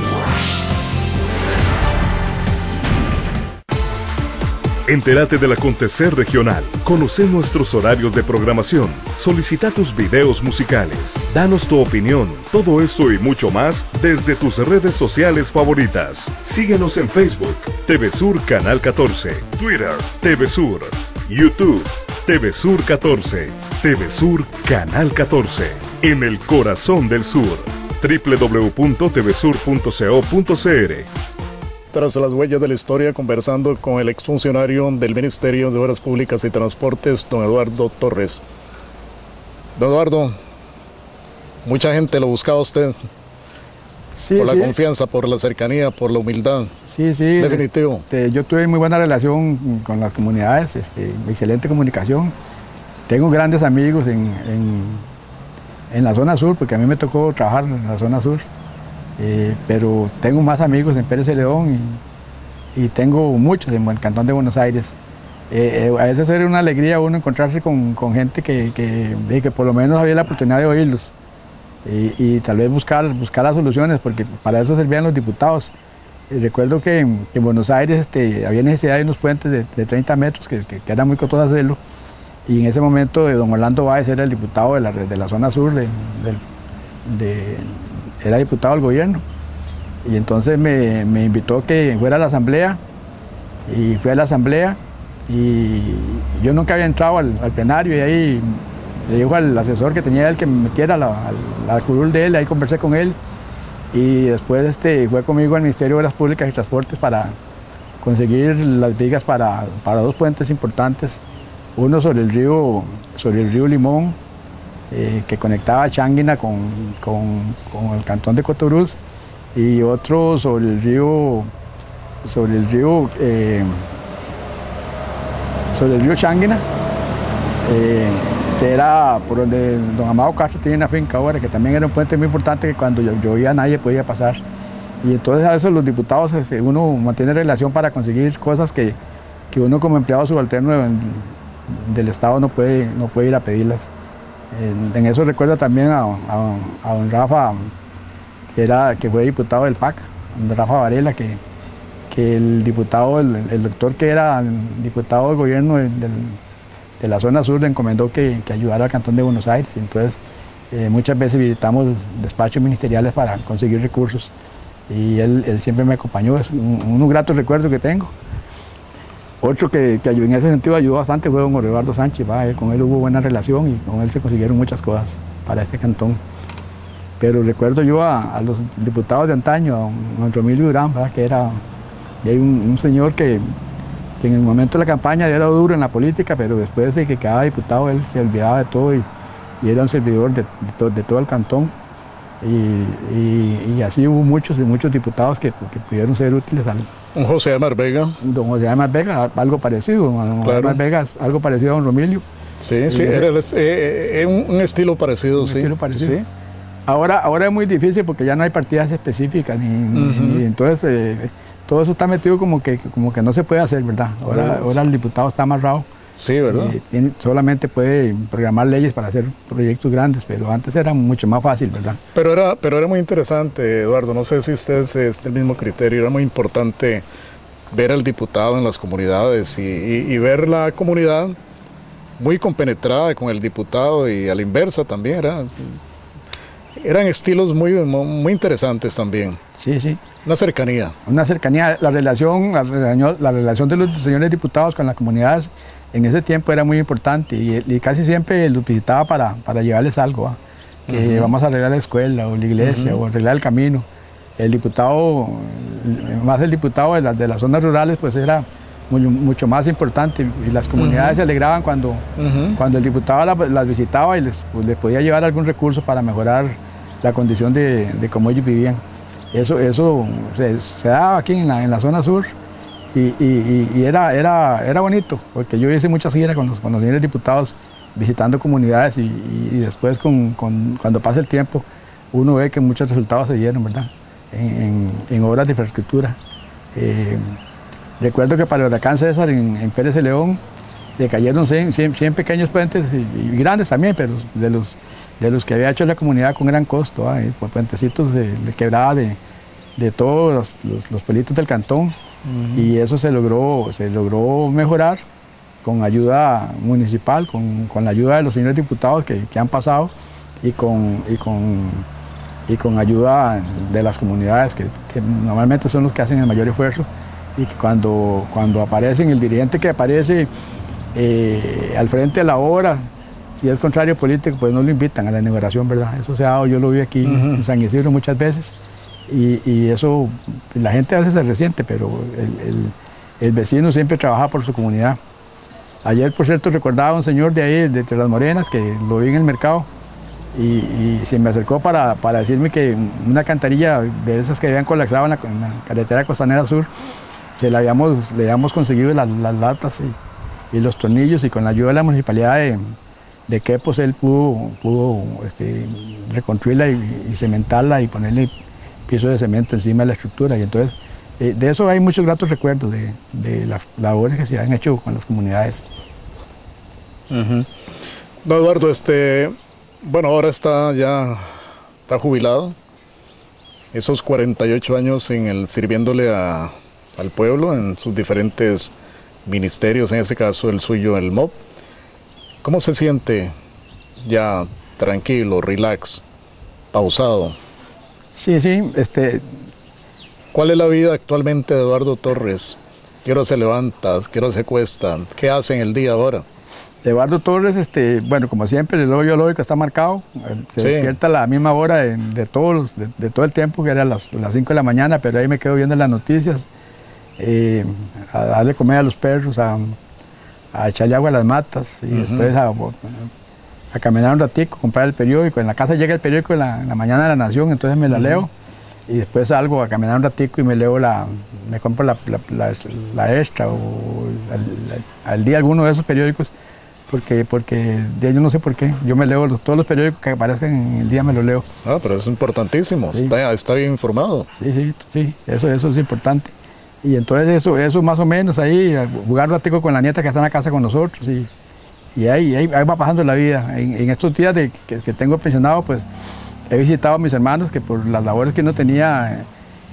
Entérate del acontecer regional, conoce nuestros horarios de programación, solicita tus videos musicales, danos tu opinión, todo esto y mucho más desde tus redes sociales favoritas. Síguenos en Facebook, T V Sur Canal catorce, Twitter, T V Sur, YouTube, T V Sur catorce, T V Sur Canal catorce, en el corazón del sur, doble u doble u doble u punto t v sur punto co punto c r. Tras las huellas de la historia, conversando con el exfuncionario del Ministerio de Obras Públicas y Transportes, don Eduardo Torres. Don Eduardo, mucha gente lo buscaba a usted, sí, por sí. la confianza, por la cercanía, por la humildad. Sí, sí. Definitivo. Este, yo tuve muy buena relación con las comunidades, este, excelente comunicación. Tengo grandes amigos en, en, en la zona sur, porque a mí me tocó trabajar en la zona sur. Eh, pero tengo más amigos en Pérez de León y, y tengo muchos en el Cantón de Buenos Aires. Eh, eh, a veces era una alegría uno encontrarse con, con gente que, que, que por lo menos había la oportunidad de oírlos y, y tal vez buscar, buscar las soluciones, porque para eso servían los diputados. Eh, recuerdo que en, que en Buenos Aires este, había necesidad de unos puentes de, de treinta metros, que, que, que era muy costoso hacerlo, y en ese momento eh, don Orlando Báez era el diputado de la, de la zona sur de, de, de era diputado del gobierno, y entonces me, me invitó a que fuera a la asamblea, y fui a la asamblea, y yo nunca había entrado al, al plenario, y ahí le dijo al asesor que tenía él que me metiera a la, a la curul de él, ahí conversé con él, y después este, fue conmigo al Ministerio de Obras Públicas y Transportes para conseguir las vigas para, para dos puentes importantes, uno sobre el río, sobre el río Limón, Eh, que conectaba Changuina con, con, con el cantón de Cotoruz, y otro sobre el río sobre el río eh, sobre el río Changuina, eh, que era por donde don Amado Castro tiene una finca ahora, que también era un puente muy importante que cuando llovía nadie podía pasar, y entonces a veces los diputados uno mantiene relación para conseguir cosas que, que uno como empleado subalterno del Estado no puede, no puede ir a pedirlas. En, en eso recuerdo también a, a, a don Rafa, que, era, que fue diputado del P A C, Rafa Varela, que, que el diputado, el, el doctor que era diputado del gobierno de, de, de la zona sur le encomendó que, que ayudara al Cantón de Buenos Aires. Entonces eh, muchas veces visitamos despachos ministeriales para conseguir recursos y él, él siempre me acompañó, es un, unos gratos recuerdos que tengo. Otro que, que en ese sentido ayudó bastante fue don Eduardo Sánchez, ¿va? Con él hubo buena relación y con él se consiguieron muchas cosas para este cantón. Pero recuerdo yo a, a los diputados de antaño, a don, don Romilio Durán, ¿va? Que era y hay un, un señor que, que en el momento de la campaña era duro en la política, pero después de que quedaba diputado él se olvidaba de todo y, y era un servidor de, de, to, de todo el cantón. Y, y, y así hubo muchos y muchos diputados que, que pudieron ser útiles al... Un José Amar Vega. Don José Amar Vega, algo parecido, don claro. José Amar Vega, algo parecido a don Romilio. Sí, y, sí, era, eh, eh, un, un estilo parecido, un sí. Estilo parecido. Sí. Ahora, ahora es muy difícil porque ya no hay partidas específicas, ni, uh-huh. ni, ni entonces eh, todo eso está metido como que, como que no se puede hacer, ¿verdad? Ahora, ahora el diputado está amarrado. Sí, ¿verdad? Eh, tiene, solamente puede programar leyes para hacer proyectos grandes, pero antes era mucho más fácil, ¿verdad? Pero era, pero era muy interesante, Eduardo, no sé si ustedes es del mismo criterio, era muy importante ver al diputado en las comunidades y, y, y ver la comunidad muy compenetrada con el diputado y a la inversa también, era, eran estilos muy, muy interesantes también. Sí, sí. Una cercanía. Una cercanía, la relación, la relación, la relación de los señores diputados con las comunidades en ese tiempo era muy importante y, y casi siempre los visitaba para, para llevarles algo, ¿va? Que uh-huh. vamos a arreglar la escuela o la iglesia uh-huh. o arreglar el camino. El diputado, más el diputado de las, de las zonas rurales, pues era muy, mucho más importante y las comunidades uh-huh. se alegraban cuando, uh-huh. cuando el diputado la, las visitaba y les, pues, les podía llevar algún recurso para mejorar la condición de, de cómo ellos vivían. Eso, eso se, se daba aquí en la, en la zona sur. Y, y, y era, era, era bonito, porque yo hice muchas giras con los, con los señores diputados visitando comunidades y, y después con, con, cuando pasa el tiempo uno ve que muchos resultados se dieron, ¿verdad? En, en, en obras de infraestructura. Eh, recuerdo que para el huracán César en, en Pérez de León le cayeron cien, cien, cien pequeños puentes y, y grandes también, pero de los, de los que había hecho la comunidad con gran costo, ¿eh? Por puentecitos de, de quebrada de, de todos los, los, los pueblitos del cantón. Uh-huh. Y eso se logró, se logró mejorar con ayuda municipal, con, con la ayuda de los señores diputados que, que han pasado y con, y, con, y con ayuda de las comunidades que, que normalmente son los que hacen el mayor esfuerzo y que cuando, cuando aparecen, el dirigente que aparece eh, al frente de la obra, si es contrario político, pues no lo invitan a la inauguración, ¿verdad? Eso se ha dado, yo lo vi aquí uh-huh. en San Isidro muchas veces. Y, y eso, la gente a veces se resiente, pero el, el, el vecino siempre trabaja por su comunidad. Ayer, por cierto, recordaba a un señor de ahí, de Entre las Morenas, que lo vi en el mercado y, y se me acercó para, para decirme que una cantarilla de esas que habían colapsado en la, en la carretera costanera sur, se la habíamos, le habíamos conseguido las, las latas y, y los tornillos y con la ayuda de la municipalidad de, de Quepos él pudo, pudo este, reconstruirla y, y cementarla y ponerle piso de cemento encima de la estructura y entonces eh, de eso hay muchos gratos recuerdos de, de las labores que se han hecho con las comunidades. Uh-huh. No, Eduardo, este, bueno, ahora está ya está jubilado, esos cuarenta y ocho años en el, sirviéndole a, al pueblo en sus diferentes ministerios, en ese caso el suyo, el M O B. ¿Cómo se siente ya tranquilo, relax, pausado? Sí, sí, este... ¿Cuál es la vida actualmente de Eduardo Torres? ¿Qué hora se levanta? ¿Qué hora se acuesta? ¿Qué hace en el día ahora? Eduardo Torres, este, bueno, como siempre, el reloj biológico está marcado. Se sí. despierta a la misma hora de, de, todos los, de, de todo el tiempo, que era las, las cinco de la mañana, pero ahí me quedo viendo las noticias, eh, a darle comer a los perros, a, a echarle agua a las matas y uh-huh. después a... a caminar un ratico, comprar el periódico. En la casa llega el periódico en la, en la mañana de La Nación, entonces me la uh-huh. leo y después salgo a caminar un ratico y me leo la, me compro la, la, la, la Extra o al, al día alguno de esos periódicos porque, porque de ellos no sé por qué, yo me leo los, todos los periódicos que aparezcan en el día me los leo. Ah, pero es importantísimo, sí. está, está bien informado. Sí, sí, sí, eso, eso es importante. Y entonces eso, eso más o menos ahí, jugar un ratico con la nieta que está en la casa con nosotros y Y ahí, ahí, ahí va pasando la vida. En, en estos días de, que, que tengo pensionado, pues he visitado a mis hermanos que por las labores que no tenía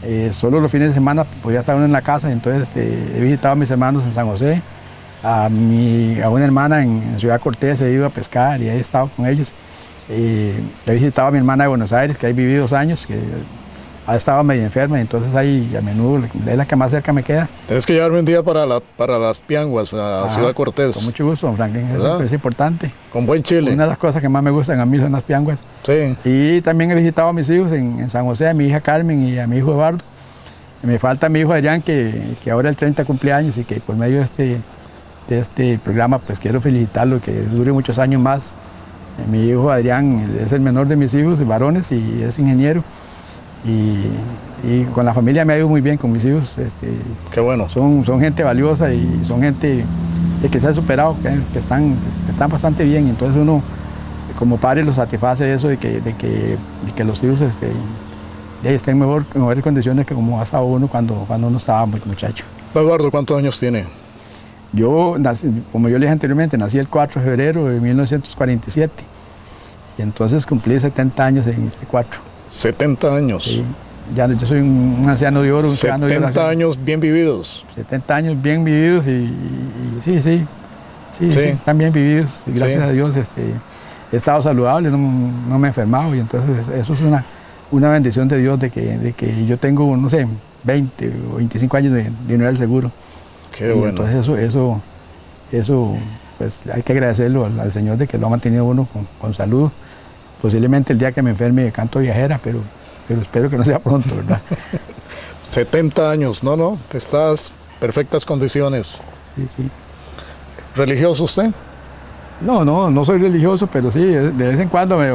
Eh, solo los fines de semana podía estar uno en la casa, entonces este, he visitado a mis hermanos en San José, a, mi, a una hermana en, en Ciudad Cortés, he ido a pescar y he estado con ellos. Eh, he visitado a mi hermana de Buenos Aires, que ahí viví dos años, que ha estado medio enferma, entonces ahí a menudo es la que más cerca me queda. Tienes que llevarme un día para, la, para las Pianguas, a ah, Ciudad Cortés. Con mucho gusto, don Franklin, eso es importante. Con buen chile. Una de las cosas que más me gustan a mí son las Pianguas. Sí. Y también he visitado a mis hijos en, en San José, a mi hija Carmen y a mi hijo Eduardo. Me falta mi hijo Adrián, que, que ahora el treinta cumpleaños y que por medio de este, de este programa pues quiero felicitarlo, que dure muchos años más. Mi hijo Adrián es el menor de mis hijos, varones, y es ingeniero. Y, y con la familia me ha ido muy bien con mis hijos. Este, Qué bueno. Son, son gente valiosa y son gente de que se ha superado, que, que, están, que están bastante bien. Entonces uno como padre lo satisface eso de que, de que, de que los hijos este, estén en mejor, en mejores condiciones que como ha estado uno cuando, cuando uno estaba muy muchacho. Eduardo, ¿cuántos años tiene? Yo, nací, como yo le dije anteriormente, nací el cuatro de febrero de mil novecientos cuarenta y siete y entonces cumplí setenta años en este cuatro. setenta años. Sí, ya, yo soy un, un anciano de oro. Un setenta años bien vividos. setenta años bien vividos y, y, y sí, sí, sí, sí, sí, están bien vividos. Y gracias sí. a Dios este, he estado saludable, no, no me he enfermado y entonces eso es una, una bendición de Dios de que, de que yo tengo, no sé, veinte o veinticinco años de, de no ir al seguro. Qué y bueno. Entonces eso, eso, eso pues hay que agradecerlo al, al Señor de que lo ha mantenido uno con, con salud. Posiblemente el día que me enferme canto viajera, pero, pero espero que no sea pronto, ¿verdad? setenta años, no, no, estás en perfectas condiciones. Sí, sí. ¿Religioso usted? No, no, no soy religioso, pero sí, de vez en cuando me,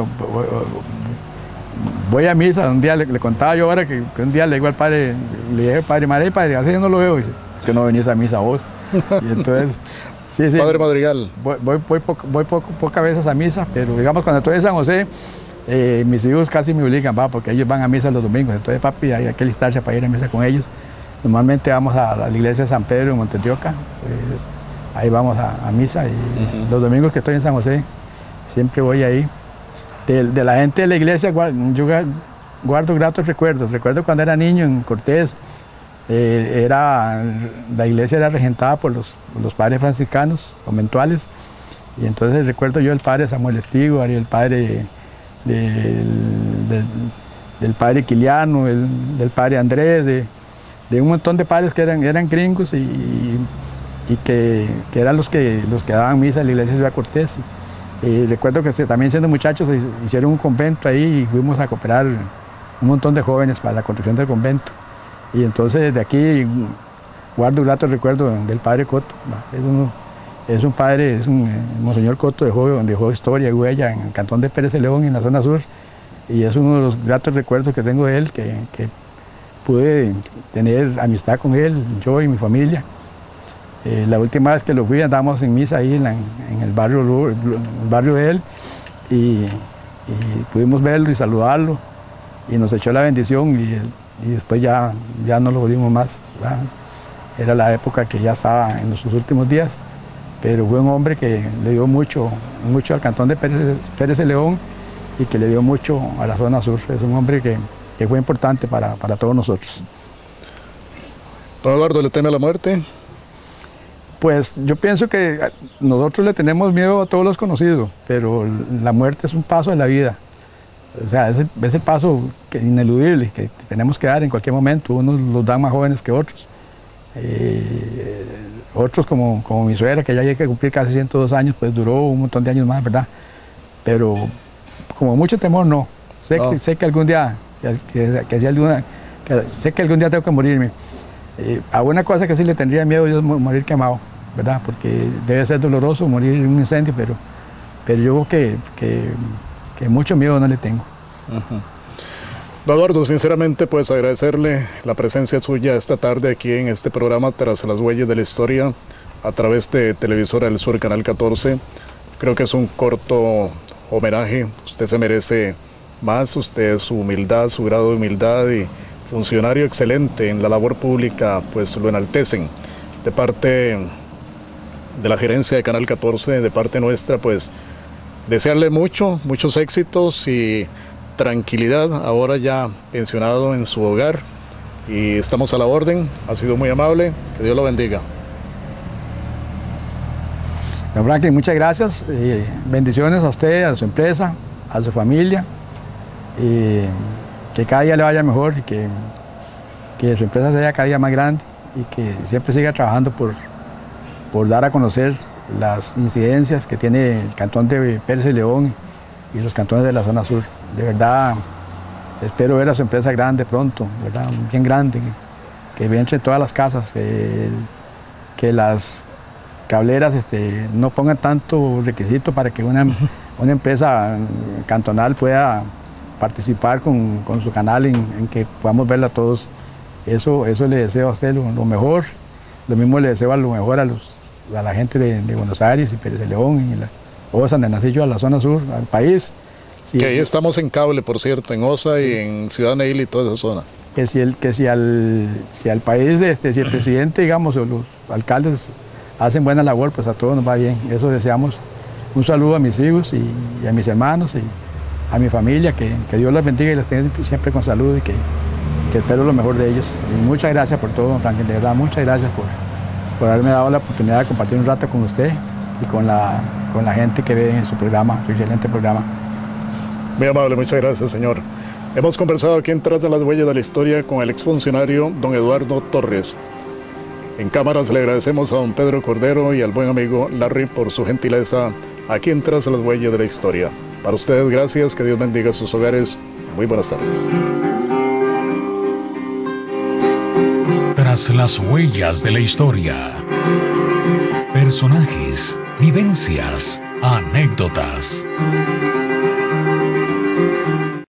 voy a misa. Un día le, le contaba yo ahora que, que un día le digo al padre, le dije al padre, madre, padre, hace yo no lo veo, dice, que no venís a misa vos. Y entonces, sí, sí. Padre Madrigal. Voy, voy, voy, poco, voy poco, pocas veces a misa, pero digamos cuando estoy en San José, eh, mis hijos casi me obligan, va, porque ellos van a misa los domingos, entonces papi, hay que alistarse para ir a misa con ellos. Normalmente vamos a la iglesia de San Pedro en Montedioca, pues, ahí vamos a, a misa y uh-huh. los domingos que estoy en San José, siempre voy ahí. De, de la gente de la iglesia, yo guardo gratos recuerdos. Recuerdo cuando era niño en Cortés, eh, era, la iglesia era regentada por los, por los padres franciscanos conventuales, y entonces recuerdo yo el padre Samuel Estigo, el padre de, del, del, del padre Quiliano, el, del padre Andrés, de, de un montón de padres que eran, eran gringos y, y que, que eran los que, los que daban misa en la iglesia de Ciudad Cortés. Y recuerdo que también siendo muchachos hicieron un convento ahí y fuimos a cooperar un montón de jóvenes para la construcción del convento. Y entonces desde aquí guardo un grato recuerdo del padre Coto. Es, uno, es un padre, es un monseñor Coto, dejó, dejó historia y huella en el cantón de Pérez de León, en la zona sur. Y es uno de los gratos recuerdos que tengo de él, que, que pude tener amistad con él, yo y mi familia. Eh, la última vez que lo fui andábamos en misa ahí en, la, en el, barrio, el barrio de él y, y pudimos verlo y saludarlo y nos echó la bendición y, y después ya, ya no lo volvimos más, ¿verdad? Era la época que ya estaba en sus últimos días, pero fue un hombre que le dio mucho, mucho al cantón de Pérez, Pérez de León y que le dio mucho a la zona sur. Es un hombre que, que fue importante para, para todos nosotros. Don Eduardo, ¿le teme a la muerte? Pues yo pienso que nosotros le tenemos miedo a todos los conocidos, pero la muerte es un paso de la vida. O sea, es el, es el paso que, ineludible que tenemos que dar en cualquier momento. Unos los dan más jóvenes que otros. Eh, otros como, como mi suegra, que ya hay que cumplir casi ciento dos años, pues duró un montón de años más, ¿verdad? Pero como mucho temor, no. Sé, no. Que, sé que algún día, que, que, que, alguna, que sé que algún día tengo que morirme. Eh, a una cosa que sí le tendría miedo yo es morir quemado, ¿verdad? Porque debe ser doloroso morir en un incendio, pero, pero yo creo que, que, que mucho miedo no le tengo. Uh-huh. Eduardo, sinceramente pues agradecerle la presencia suya esta tarde aquí en este programa Tras las Huellas de la Historia a través de Televisora del Sur, Canal catorce. Creo que es un corto homenaje, usted se merece más, usted su humildad, su grado de humildad y funcionario excelente en la labor pública, pues lo enaltecen. De parte de la gerencia de Canal catorce, de parte nuestra, pues desearle mucho, muchos éxitos y tranquilidad, ahora ya pensionado en su hogar, y estamos a la orden. Ha sido muy amable, que Dios lo bendiga. Don Franklin, muchas gracias, y bendiciones a usted, a su empresa, a su familia, y que cada día le vaya mejor y que, que su empresa sea cada día más grande y que siempre siga trabajando por, por dar a conocer las incidencias que tiene el cantón de Pérez y León y los cantones de la zona sur. De verdad, espero ver a su empresa grande pronto, ¿verdad? Bien grande, que, que entre todas las casas, que, que las cableras este, no pongan tanto requisito para que una, una empresa cantonal pueda participar con, con su canal en, en que podamos verla todos. Eso, eso le deseo a usted lo, lo mejor, lo mismo le deseo a lo mejor a, los, a la gente de, de Buenos Aires y Pérez de León y la Osa, donde nací yo, a la zona sur, al país. Sí, que ahí estamos en cable, por cierto, en Osa, sí, y en Ciudad Neil y toda esa zona. Que si, el, que si, al, si al país, este, si el presidente, digamos, o los alcaldes hacen buena labor, pues a todos nos va bien. Eso deseamos. Un saludo a mis hijos y, y a mis hermanos y a mi familia, que, que Dios los bendiga y los tenga siempre con salud y que, que espero lo mejor de ellos. Y muchas gracias por todo, don Franklin, de verdad, muchas gracias por, por haberme dado la oportunidad de compartir un rato con usted y con la, con la gente que ve en su programa, su excelente programa. Muy amable, muchas gracias, señor. Hemos conversado aquí en Tras de las Huellas de la Historia con el exfuncionario don Eduardo Torres. En cámaras le agradecemos a don Pedro Cordero y al buen amigo Larry por su gentileza aquí en Tras de las Huellas de la Historia. Para ustedes, gracias, que Dios bendiga sus hogares. Muy buenas tardes. Tras las Huellas de la Historia. Personajes, vivencias, anécdotas.